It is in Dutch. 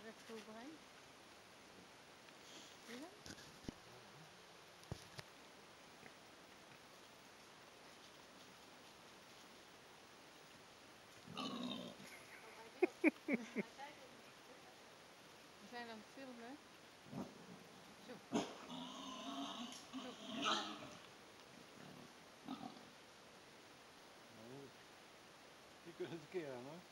recht overheen. Zie je dat? We zijn aan het filmen. Zo. Zo. Je kunt het een keer aan, hoor.